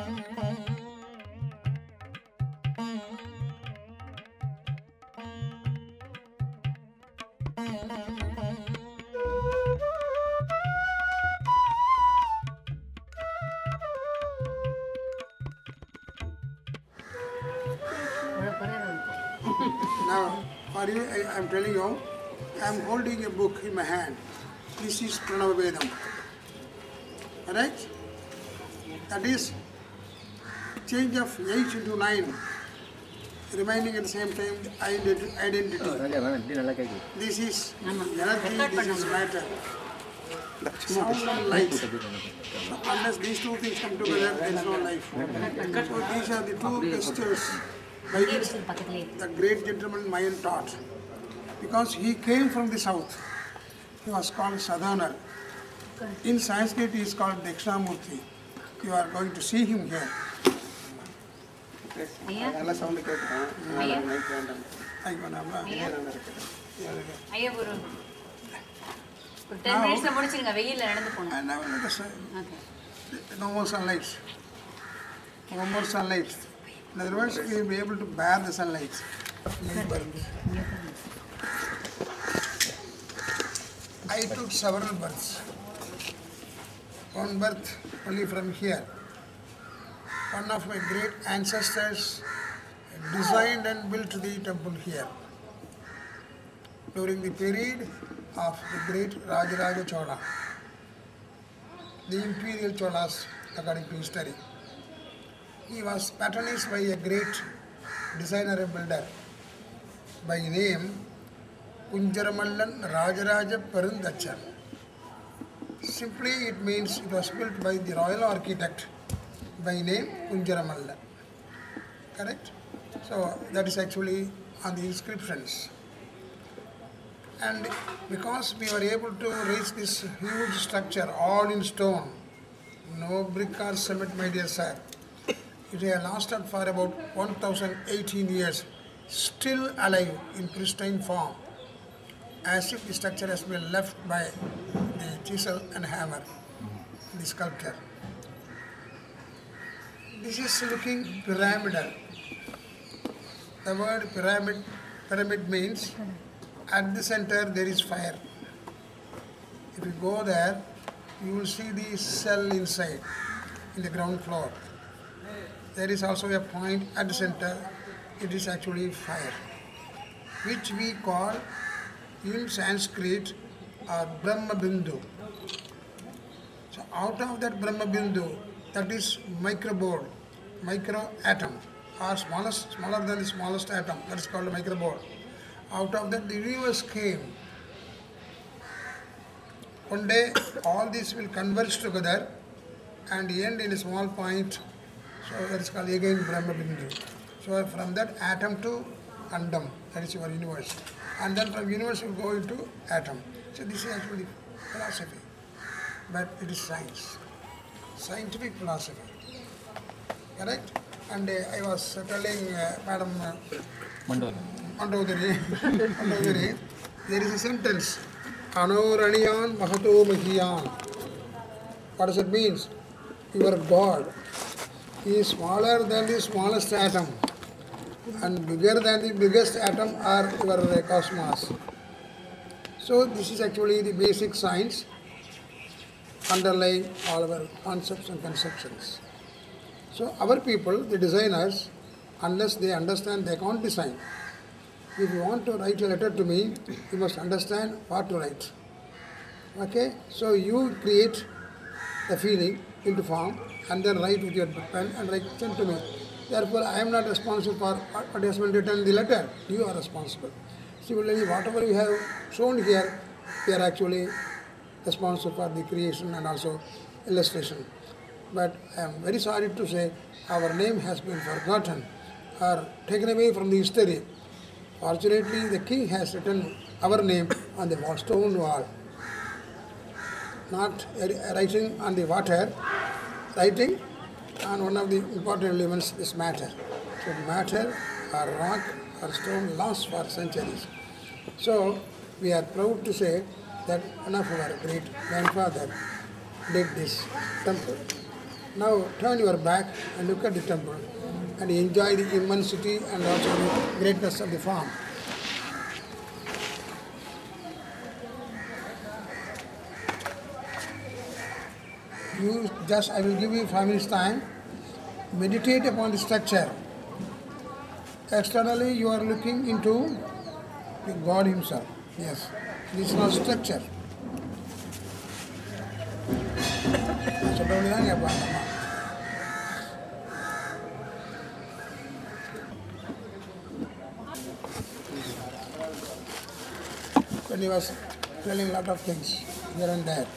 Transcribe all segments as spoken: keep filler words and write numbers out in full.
Now, for you, I am telling you, I am holding a book in my hand. This is Pranava Vedam. Alright? That is change of eight into nine, remaining at the same time identi- identity. This is energy, this is matter. Sound and light. So unless these two things come together, there is no life. So these are the two gestures by which the great gentleman Mayan taught. Because he came from the south, he was called Sadhanar. In Sanskrit he is called Dakshinamurti. You are going to see him here. ten minutes முடிச்சிருங்க வெயில்ல நடந்து போணும். And now let us no more sunlight. No more sunlight. In other words, we will be able to bear the sunlight. I took several births. One birth only from here. One of my great ancestors designed and built the temple here during the period of the great Rajaraja Chola, the imperial Cholas according to history. He was patronized by a great designer and builder by name Kunjaramallan Rajaraja Perundachar. Simply it means it was built by the royal architect by name Kunjaramallan. Correct? So that is actually on the inscriptions. And because we were able to reach this huge structure all in stone, no brick or cement, my dear sir, it has lasted for about one thousand eighteen years, still alive in pristine form, as if the structure has been left by the chisel and hammer, the sculptor. This is looking pyramidal. The word pyramid, pyramid means at the center there is fire. If you go there, you will see the cell inside, in the ground floor. There is also a point at the center, it is actually fire, which we call in Sanskrit uh, Brahma Bindu. So out of that Brahma Bindu, that is microboard, micro atom, or smallest, smaller than the smallest atom, that is called a microboard. Out of that the universe came. One day all these will converge together and end in a small point, so that is called again Brahma Bindu. So from that atom to Andam, that is your universe. And then from universe you go into atom. So this is actually philosophy, but it is science, scientific philosophy. Correct? And uh, I was telling uh, Madam uh, Mandodari, Mandodari, there is a sentence, Anoraniyan Mahato Mahiyan. What does it mean? Your God is smaller than the smallest atom and bigger than the biggest atom or your cosmos. So this is actually the basic science underlying all our concepts and conceptions. So our people, the designers, unless they understand, they can't design. If you want to write a letter to me, you must understand what to write. Okay? So you create the feeling into form and then write with your pen and write send to me. Therefore, I am not responsible for what has been written in the letter. You are responsible. Similarly, whatever you have shown here, we are actually responsible for the creation and also illustration. But I am very sorry to say our name has been forgotten or taken away from the history. Fortunately, the king has written our name on the stone wall. Not writing on the water, writing on one of the important elements, this matter. So matter or rock or stone lasts for centuries. So we are proud to say that one of our great grandfather did this temple. Now turn your back and look at the temple and enjoy the immensity and also the greatness of the form. You just, I will give you five minutes time. Meditate upon the structure. Externally, you are looking into the God Himself. Yes, this is not structure. When he was telling a lot of things here and there.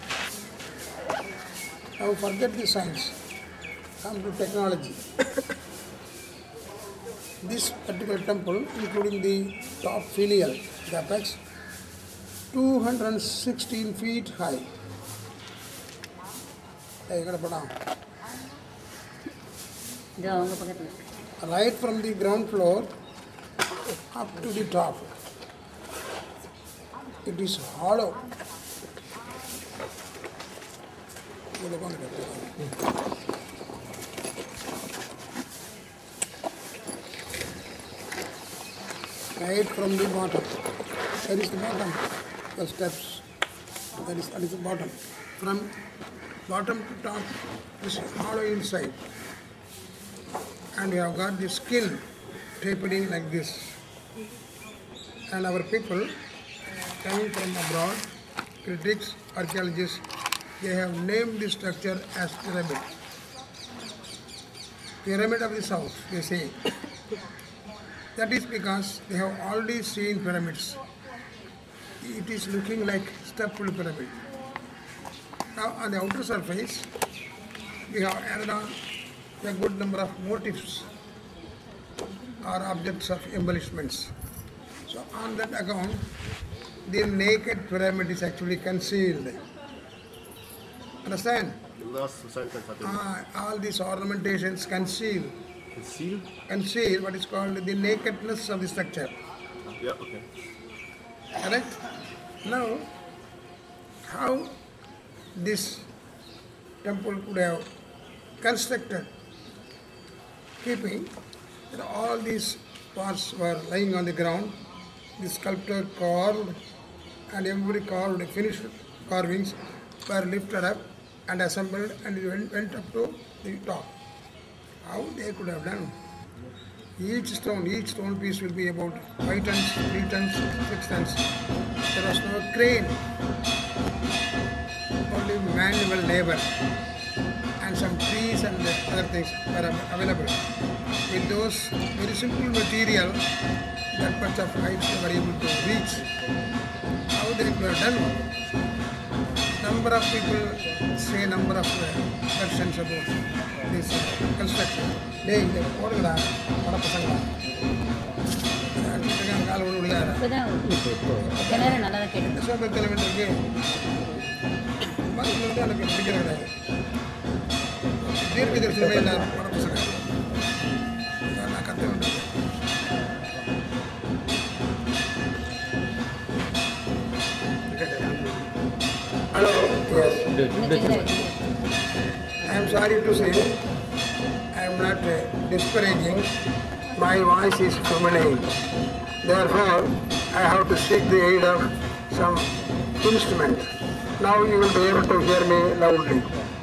Now forget the science. Come to technology. This particular temple, including the top filial, the apex, two hundred sixteen feet high. Right from the ground floor up to the top. It is hollow. Right from the bottom. That is the bottom. The steps. That is, that is the bottom. From bottom to top, this is hollow inside. And we have got the skin tapering like this. And our people coming from abroad, critics, archaeologists, they have named this structure as pyramid. Pyramid of the South, they say. That is because they have already seen pyramids. It is looking like stepped pyramid. Now on the outer surface, we have added on a good number of motifs or objects of embellishments. So on that account, the naked pyramid is actually concealed. Understand? Ah, all these ornamentations conceal. Conceal? Conceal what is called the nakedness of the structure. Yeah, okay. Correct? Now, how this temple could have constructed, keeping that all these parts were lying on the ground, the sculptor carved, and every carved, finished carvings were lifted up and assembled, and it went, went up to the top. How they could have done? Each stone, each stone piece will be about five tons, three tons, six tons. There was no crane, only manual labor, and some trees and other things were available. With those very simple material, that much of height they were able to reach. How they could have done? Number of people say number of versions about this uh, construction. Hey, they are going Hello. Yes. I am sorry to say, I am not uh, disparaging. My voice is feminine. Therefore, I have to seek the aid of some instrument. Now you will be able to hear me loudly.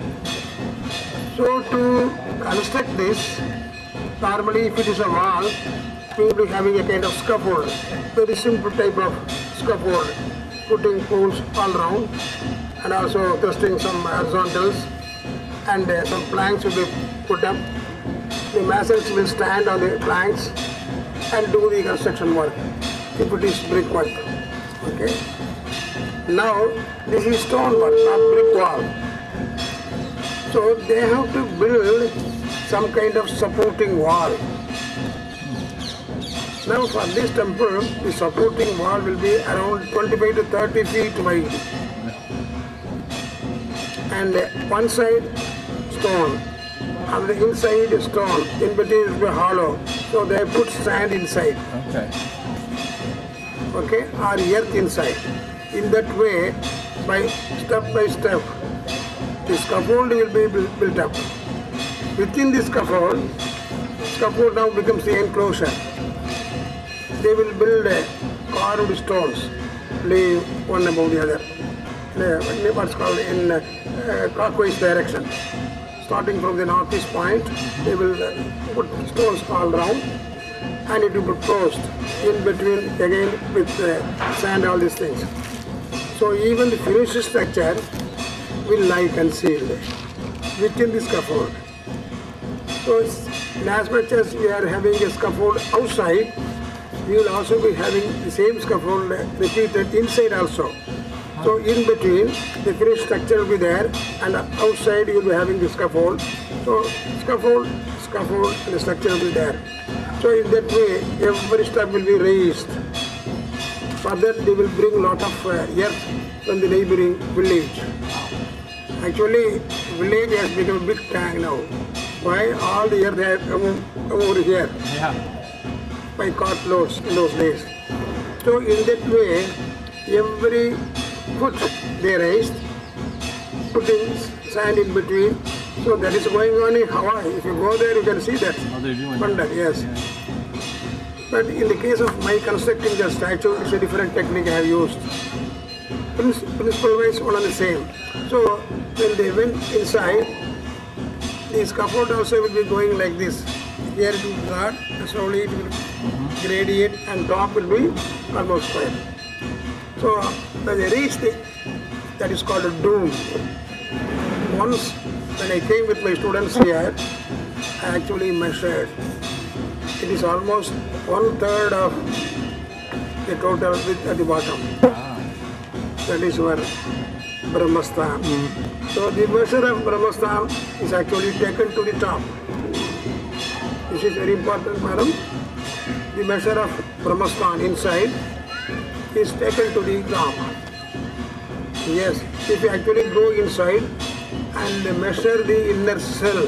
So to construct this, normally if it is a wall, we will be having a kind of scaffold, very simple type of scaffold, putting poles all around and also thrusting some horizontals, and uh, some planks will be put up. The masons will stand on the planks and do the construction work if it is brick work. Okay. Now this is stone work, not brick wall. So they have to build some kind of supporting wall. Now for this temple, the supporting wall will be around twenty-five to thirty feet wide. And one side stone, on the inside stone, in between will be hollow. So they put sand inside. Okay. Okay, or earth inside. In that way, by step by step, the scaffold will be built up. Within the scaffold, scaffold now becomes the enclosure. They will build a carved stones, lay one above the other. Lay what's called in uh, clockwise direction. Starting from the northeast point, they will uh, put stones all around, and it will be closed in between again with uh, sand, all these things. So even the finished structure will lie concealed within the scaffold. So as much as we are having a scaffold outside, we will also be having the same scaffold repeated inside also. So in between, the finished structure will be there, and outside you will be having the scaffold. So scaffold, scaffold, and the structure will be there. So in that way, every step will be raised. For that, they will bring lot of uh, earth from the neighboring village. Actually, village has become a big tank now. Why? All the earth have come over here. Yeah. By cart loads in those days. So in that way, every foot they raised, putting sand in between. So that is going on in Hawaii. If you go there, you can see that. Oh, they're doing Pandal, yes. Yeah. But in the case of my constructing the statue, it's a different technique I have used. Principle wise, one and the same. So when they went inside, the scaffold also will be going like this. Here it will start, slowly it will gradient, and top will be almost square. So when they reach the, that is called a dome. Once when I came with my students here, I actually measured. It is almost one third of the total width at the bottom. Ah. That is where Brahmastham. Mm. So the measure of Brahmastham is actually taken to the top. This is very important, madam. The measure of Brahmastham inside is taken to the top. Yes, if you actually go inside and measure the inner cell,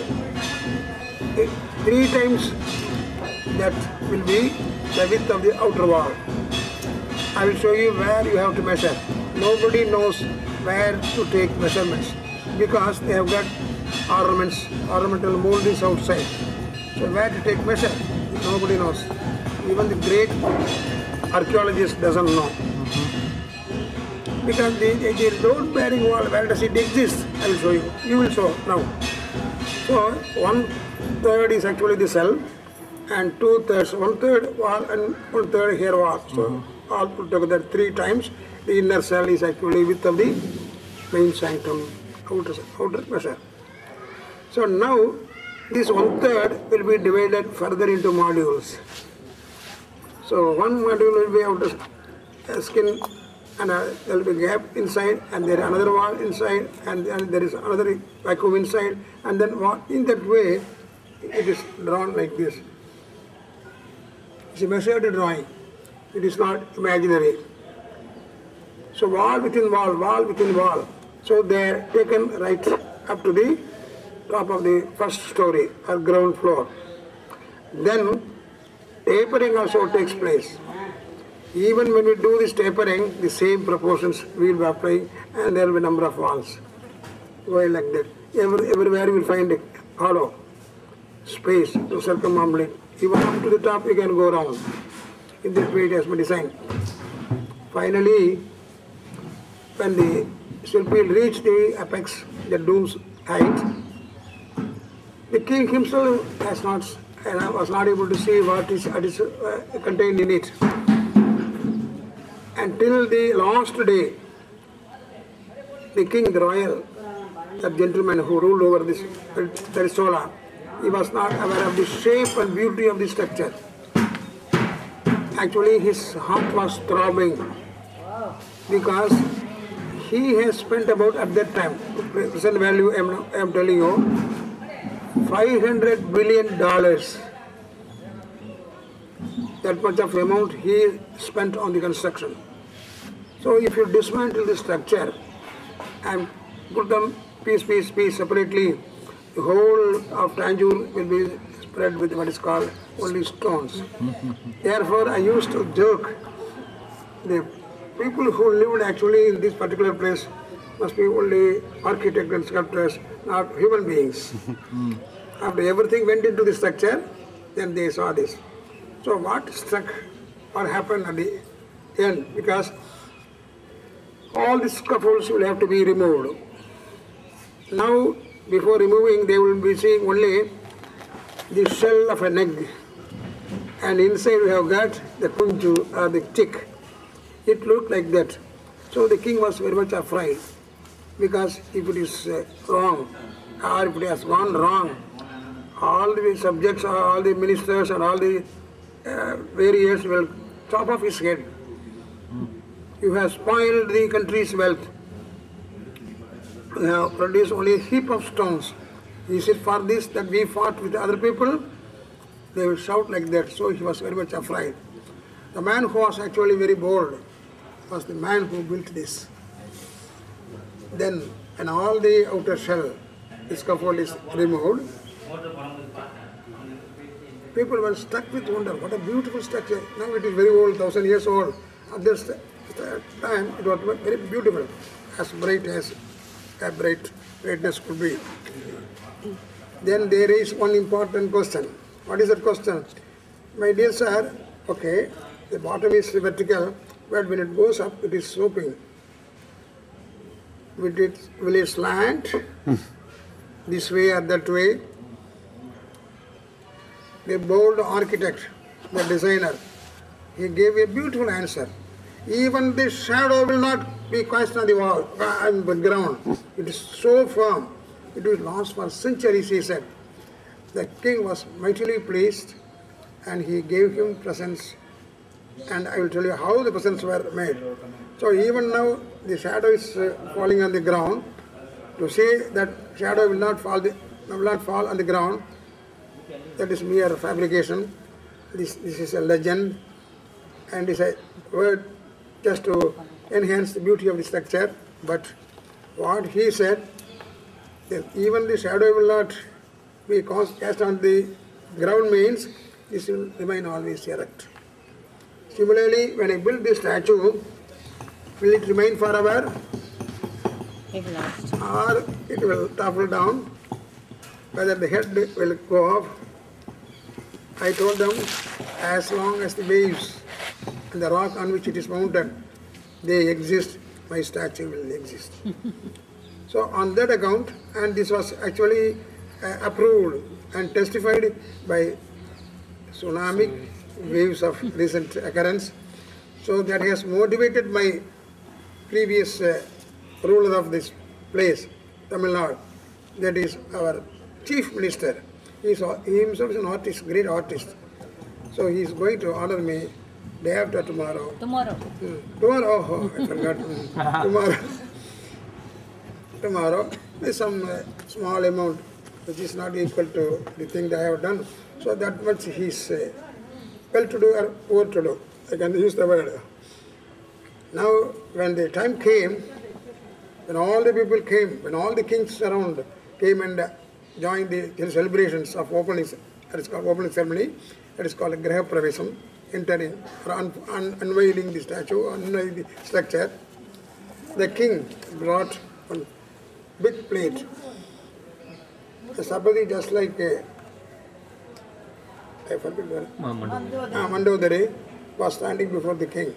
it, three times that will be the width of the outer wall. I will show you where you have to measure. Nobody knows where to take measurements because they have got ornaments, ornamental moldings outside. So where to take measure, nobody knows. Even the great archaeologist doesn't know. Mm-hmm. Because the, the, the load-bearing wall, where does it exist? I will show you. You will show now. So one third is actually the cell, and two thirds, one third wall and one third here wall. So mm-hmm. all put together three times. The inner cell is actually width of the main sanctum, outer, outer measure. So now this one third will be divided further into modules. So one module will be outer skin, and uh, there will be a gap inside, and there is another wall inside, and, and there is another vacuum inside, and then in that way it is drawn like this. It's a measured drawing. It is not imaginary. So wall within wall, wall within wall. So they are taken right up to the top of the first story or ground floor. Then tapering also takes place. Even when we do this tapering, the same proportions we will be applying, and there will be a number of walls. Going like that. Every, everywhere you will find a hollow space to circumambulate. Even up to the top you can go around. In this way it has been designed. Finally, when the Shilpi will reach the apex, the dome's height, the king himself has not, uh, was not able to see what is, what is uh, contained in it. Until the last day, the king, the royal, that gentleman who ruled over this Brihadeeswara, he was not aware of the shape and beauty of the structure. Actually, his heart was throbbing because he has spent about, at that time, present value I am, I am telling you, five hundred billion dollars. That much of amount he spent on the construction. So if you dismantle the structure and put them piece, piece, piece separately, the whole of Tanjour will be spread with what is called only stones. Therefore, I used to joke, the people who lived actually in this particular place, must be only architects and sculptors, not human beings. After everything went into the structure, then they saw this. So what struck or happened at the end? Because all the scaffolds will have to be removed. Now, before removing, they will be seeing only the shell of an egg. And inside we have got the kunju or the chick. It looked like that. So the king was very much afraid, because if it is uh, wrong, or if it has gone wrong, all the subjects, or all the ministers, and all the uh, various will chop off his head. You have spoiled the country's wealth. You have produced only a heap of stones. Is it for this that we fought with other people? They will shout like that. So he was very much afraid. The man who was actually very bold was the man who built this. Then, when all the outer shell, the scaffold is removed, people were struck with wonder. What a beautiful structure. Now it is very old, thousand years old. At this time, it was very beautiful, as bright as a bright brightness could be. Then there is one important question. What is that question? My dear sir, okay, the bottom is vertical, but when it goes up, it is sloping. Will it, will it slant this way or that way? The bold architect, the designer, he gave a beautiful answer. Even the shadow will not be cast on the wall, on the ground. It is so firm. It will last for centuries, he said. The king was mightily pleased, and he gave him presents. And I will tell you how the presents were made. So even now, the shadow is uh, falling on the ground. To say that shadow will not fall, the, will not fall on the ground, that is mere fabrication. This, this is a legend, and is a word just to enhance the beauty of the structure. But what he said, that even the shadow will not be cast on the ground means this will remain always erect. Similarly, when I build this statue, will it remain forever? It lasts. Or it will topple down, whether the head will go off. I told them, as long as the waves and the rock on which it is mounted, they exist, my statue will exist. So on that account, and this was actually uh, approved and testified by tsunami waves of recent occurrence. So that has motivated my previous uh, ruler of this place, Tamil Nadu, that is our chief minister. He, is, he himself is an artist, great artist. So he is going to honor me day after tomorrow. Tomorrow. Hmm. Tomorrow, oh, I forgot. Hmm. Tomorrow. Tomorrow, with some uh, small amount, which is not equal to the thing that I have done. So that much he is uh, well-to-do or poor-to-do. I can use the word. Now, when the time came, when all the people came, when all the kings around came and uh, joined the, the celebrations of opening, that is called opening ceremony, that is called Graha Pravesam, entering or un, un, unveiling the statue, unveiling the structure, the king brought one big plate. The Sthapati, just like a, I forget where, ah, Mandodari, was standing before the king.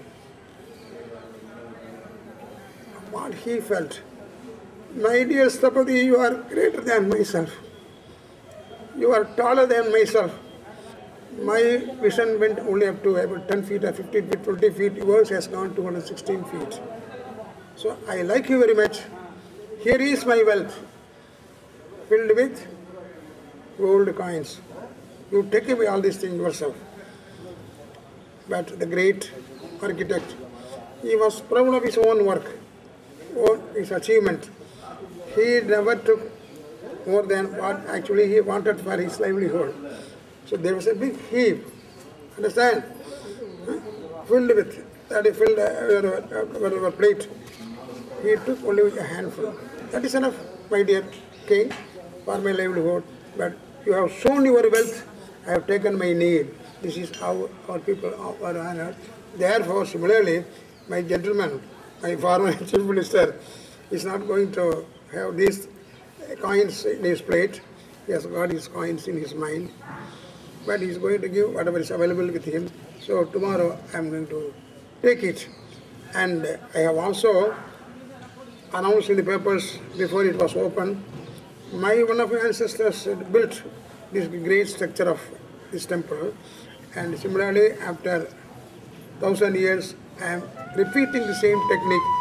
What he felt, my dear Sthapati, you are greater than myself. You are taller than myself. My vision went only up to about ten feet or fifteen feet, twenty feet. Yours has gone two hundred sixteen feet. So I like you very much. Here is my wealth, filled with gold coins. You take away all these things yourself. But the great architect, he was proud of his own work, own his achievement. He never took more than what actually he wanted for his livelihood. So there was a big heap, understand? Huh? Filled with, that is filled uh, a plate. He took only a handful. That is enough, my dear king, for my livelihood. But you have shown your wealth, I have taken my need. This is how our people are honored. Therefore, similarly, my gentleman, my former chief minister, He's not going to have these coins in his plate. He has got his coins in his mind. But he's going to give whatever is available with him. So tomorrow I'm going to take it. And I have also announced in the papers before it was open, my one of my ancestors built this great structure of this temple. And similarly, after thousand years, I am repeating the same technique